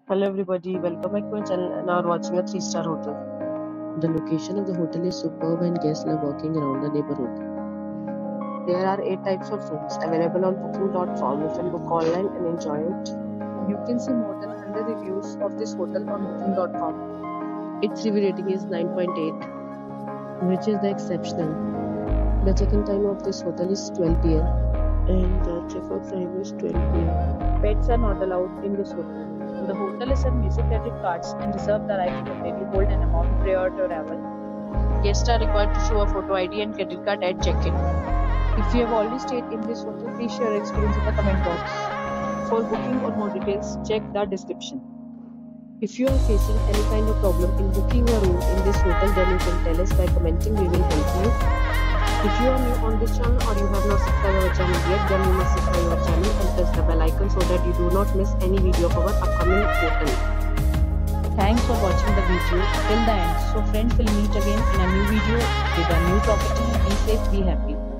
Hello everybody, welcome back to my channel and are watching a 3-star hotel. The location of the hotel is superb and guests love walking around the neighborhood. There are 8 types of rooms available on booking.com. You can book online and enjoy it. You can see more than 100 reviews of this hotel on booking.com. Its review rating is 9.8, which is the exceptional. The check-in time of this hotel is 12 p.m. and the check-out time is 12 p.m. Pets are not allowed in this hotel. The hotel accepts basic credit cards and reserves the right to temporarily hold an amount prior to arrival. Guests are required to show a photo ID and credit card at check-in. If you have already stayed in this hotel, please share your experience in the comment box. For booking or more details, check the description. If you are facing any kind of problem in booking a room in this hotel, then you can tell us by commenting. We will help you. If you are new on this channel or you have not subscribed our channel yet, then you must subscribe our channel and press the bell icon so that you do not miss any video of our upcoming hotel. Thanks for watching the video till the end. So friends, will meet again in a new video with a new property. Be safe, be happy.